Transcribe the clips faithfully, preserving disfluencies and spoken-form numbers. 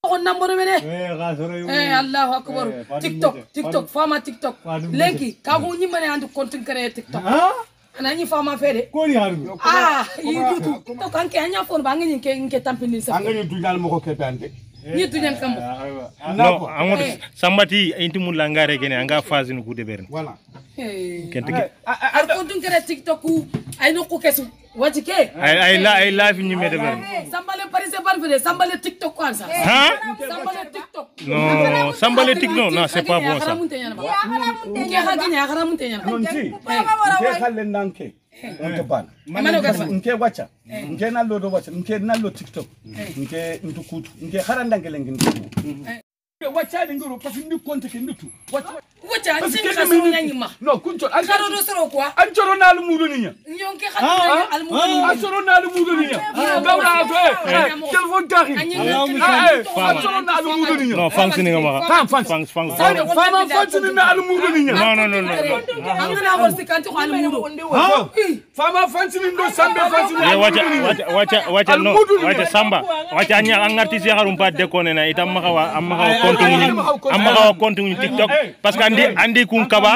on number mene eh Allahu akbar TikTok TikTok fama TikTok lenki ka ko nyimane andu content créer TikTok ana nyi fama fede ko ni haru ah yutu to kan ke anya phone ba ngani ke ke tampini sa ngani dujal mako kepande ni duñan kambo no amul sambati inti mun langare gene anga phase nu kude berne voilà kente ar content créer TikTok ay no ko kesu wati ke ay ay la ay la fi ñu mede berne sambale paris ban fede sambale TikTok quoi ça hein sambale TikTok non sambale TikTok non c'est pas bon ça ke ha gine akara mun tenya non ci ke xale ndanke on te ban nke wacha nke nallo do wacha nke nallo TikTok nke ntu kutu nke haranda ngelen ngin wacha ngiro parce que ndi compte ke nditu wacha wacha sin khasu nyanyima no kuncho an karo do soro quoi an choro na al mudo ninya nyonke khatu al mudo an choro na al mudo ninya gawra fe telephone taxi an choro na al mudo ninya non fonctionne nga ma fam fam fam fam fam fonctionne na al mudo ninya non non non amna na wor sikanti al mudo fam fonctionne do sambe fonctionne e wacha wacha wacha no wacha samba wacha anya an artiste harum pa dekone na itam ma xawa am ma xawa compte ñu am ma xawa compte ñu TikTok parce que andi andi kun kaba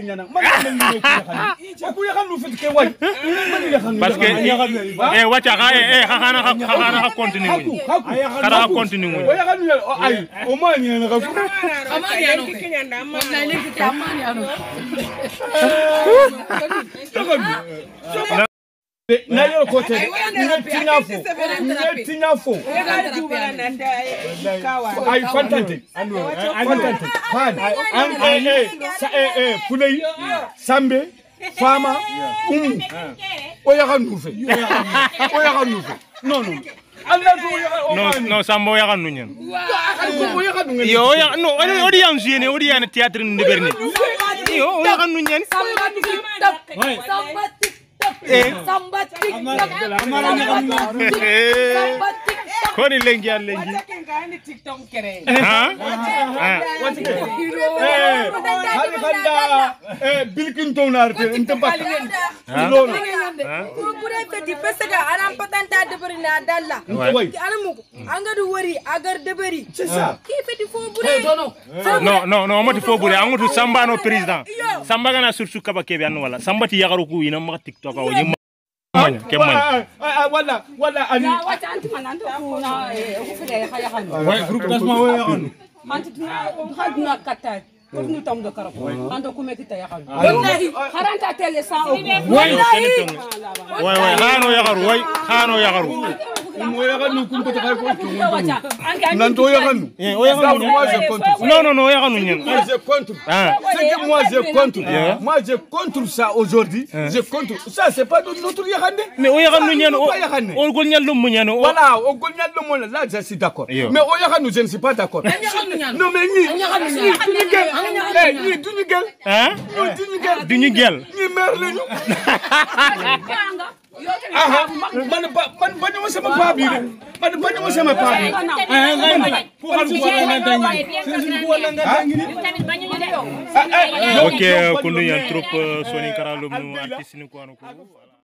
parce que eh wacha ha eh khana khana continue mu khana continue mu ay o mani na ka amani ano wallahi leki ke amani ano na yo kote tinafo tinafo ay fantante fantante fan an eh eh fulay sambe fama um o ya kan nufe o ya kan nufe non non non non sambo ya kan nunyen o ya kan nunyen yo ya no odi yam jene odi yana théâtre ni berni yo o ya kan nunyen samba TikTok samba TikTok samba TikTok samba koni lengi an lengi TikTok kere ha wati ke eh hali kanda eh bilkin tonarte inte bat lolo ko bure feti pesega anam patanta debari na dalla anamu angadu wori agar debari c'est ça ki feti fo bure non non non amati fo bure amatu samba no président samba gana sursu kaba kebe an wala samba ti yagaru ku ina ma TikTok o yima kemman wala wala ani wacha anti manando ko na ko fede khaya khanu way groupe tasma way yakhanu anti khadna katta ko ñu tam do karako ando ko mekita yakhanu wallahi haranta tele sa o wallahi way way khano yagaru way khano yagaru mo yakhanu kum ko taxay ko wacha nanto yakhanu o yakhanu moi je contre non non non yakhanu ñen moi je contre c'est que moi je contre moi je contre ça aujourd'hui je contre ça c'est pas notre yakhane mais o yakhanu ñen o gol ñal lu mu ñen voilà o gol ñal lu mu là je suis d'accord mais o yakhanu je ne suis pas d'accord non mais ni eh ni duñu gel hein duñu gel duñu gel ni mer lañu aha man man bañu sama pa bi de man bañu sama pa bi eh ngay ko xam ko na tangi sen ko na nga tangi ok kundu yan trop soni karalo mu artiste ni ko